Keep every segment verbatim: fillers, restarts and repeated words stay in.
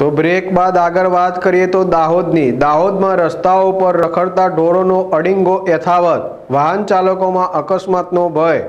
તો બ્રેક બાદ આગળ વાત કરીએ તો દાહોદની દાહોદમાં રસ્તાઓ પર રખડતા ઢોરોનો અડીંગો યથાવત, વાહન ચાલકોમાં અકસ્માતનો ભય।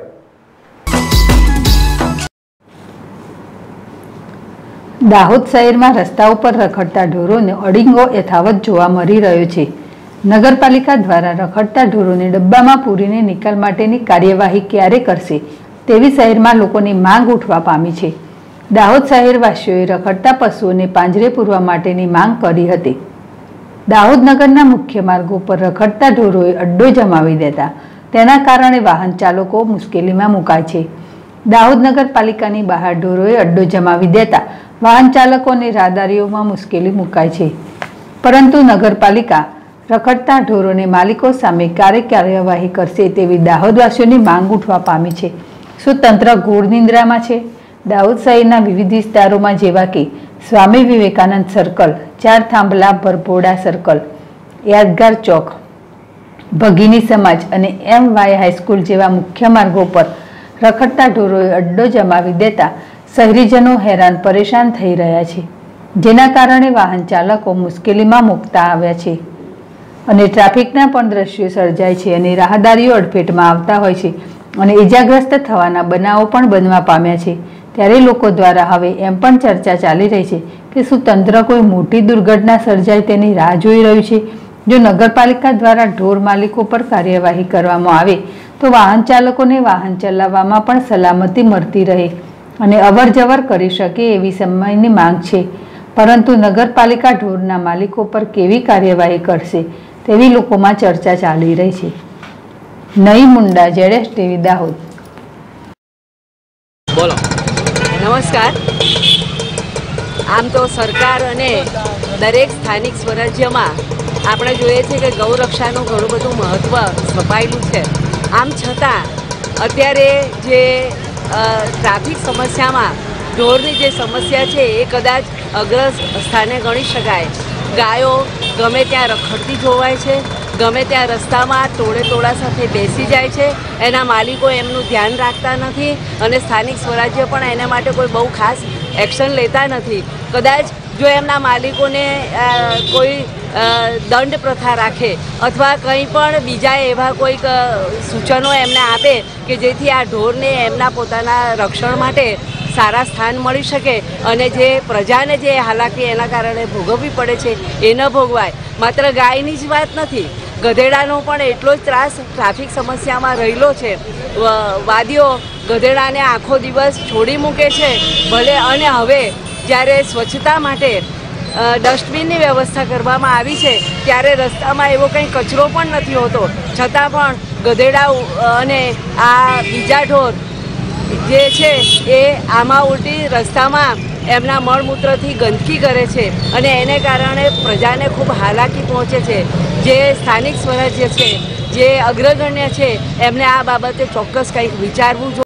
દાહોદ શહેરમાં રસ્તાઓ પર રખડતા ઢોરોનો અડીંગો યથાવત જોવા મળી રહ્યો છે। નગરપાલિકા દ્વારા રખડતા ઢોરોને ડબ્બામાં પૂરીને નિકાલ માટેની કાર્યવાહી ક્યારે કરશે તેવી શહેરમાં લોકોની માંગ ઉઠવા પામી છે। દાહોદ શહેરવાસીઓએ રખડતા પશુઓને પાંજરે પૂરવા માટેની માંગ કરી હતી। દાહોદ નગરના મુખ્ય માર્ગો પર રખડતા ઢોરોએ અડ્ડો જમાવી દેતા તેના કારણે વાહન ચાલકો મુશ્કેલીમાં મુકાય છે। દાહોદ નગરપાલિકાની બહાર ઢોરોએ અડ્ડો જમાવી દેતા વાહન ચાલકો અને રાહદારીઓમાં મુશ્કેલી મુકાય છે, પરંતુ નગરપાલિકા રખડતા ઢોરોને માલિકો સામે ક્યારે કાર્યવાહી કરશે તેવી દાહોદવાસીઓની માંગ ઉઠવા પામી છે। શું તંત્ર ઘોર નિંદ્રામાં છે? દાહોદ શહેરના વિવિધ વિસ્તારોમાં જેવા કે સ્વામી વિવેકાનંદ સર્કલ, ચાર થાંભલા ભરપોડા સર્કલ, યાદગાર ચોક, ભગીની સમાજ અને એમ વાય હાઈસ્કૂલ જેવા મુખ્ય માર્ગો પર રખડતા ઢોરોએ અડ્ડો જમાવી દેતા શહેરીજનો હેરાન પરેશાન થઈ રહ્યા છે, જેના કારણે વાહન ચાલકો મુશ્કેલીમાં મુકતા આવ્યા છે અને ટ્રાફિકના પણ દ્રશ્યો સર્જાય છે અને રાહદારીઓ અડફેટમાં આવતા હોય છે અને ઇજાગ્રસ્ત થવાના બનાવો પણ બનવા પામ્યા છે। ત્યારે લોકો દ્વારા હવે એમ પણ ચર્ચા ચાલી રહી છે કે શું તંત્ર કોઈ મોટી દુર્ઘટના સર્જાય તેની રાહ જોઈ રહ્યું છે? જો નગરપાલિકા દ્વારા ઢોર માલિકો પર કાર્યવાહી કરવામાં આવે તો વાહન ચાલકોને વાહન ચલાવવામાં પણ સલામતી મળતી રહે અને અવર જવર કરી શકે એવી સમયની માંગ છે, પરંતુ નગરપાલિકા ઢોરના માલિકો પર કેવી કાર્યવાહી કરશે તેવી લોકોમાં ચર્ચા ચાલી રહી છે। નઈ મુંડા, જેડેશ ટીવી, દાહોદ। બોલો। નમસ્કાર। આમ તો સરકાર અને દરેક સ્થાનિક સ્વરાજ્યમાં આપણે જોઈએ છે કે ગૌરક્ષાનું ઘણું બધું મહત્ત્વ સ્થપાયેલું છે। આમ છતાં અત્યારે જે ટ્રાફિક સમસ્યામાં ઢોરની જે સમસ્યા છે એ કદાચ અગ્ર સ્થાને ગણી શકાય। ગાયો ગમે ત્યાં રખડતી જોવાય છે, ગમે ત્યાં રસ્તામાં ટોળે ટોળા સાથે બેસી જાય છે, એના માલિકો એમનું ધ્યાન રાખતા નથી અને સ્થાનિક સ્વરાજ્ય પણ એના માટે કોઈ બહુ ખાસ એક્શન લેતા નથી। કદાચ જો એમના માલિકોને કોઈ દંડ પ્રથા રાખે અથવા કંઈ પણ બીજા એવા કોઈક સૂચનો એમને આપે કે જેથી આ ઢોરને એમના પોતાના રક્ષણ માટે સારા સ્થાન મળી શકે અને જે પ્રજાને જે હાલાકી એના કારણે ભોગવવી પડે છે એ ન ભોગવાય। માત્ર ગાયની જ વાત નથી, ગધેડાનો પણ એટલો જ ત્રાસ ટ્રાફિક સમસ્યામાં રહેલો છે। વાદીઓ ગધેડાને આખો દિવસ છોડી મૂકે છે ભલે, અને હવે જ્યારે સ્વચ્છતા માટે ડસ્ટબિનની વ્યવસ્થા કરવામાં આવી છે ત્યારે રસ્તામાં એવો કંઈ કચરો પણ નથી હોતો, છતાં પણ ગધેડા અને આ બીજા ઢોર જે છે એ આમાં ઉલટી રસ્તામાં એમના મળમૂત્રથી ગંદકી કરે છે અને એને કારણે પ્રજાને ખૂબ હાલાકી પહોંચે છે। જે સ્થાનિક સ્વરાજ્ય છે, જે અગ્રગણ્ય છે, એમને આ બાબતે ચોક્કસ કંઈક વિચારવું જોઈએ।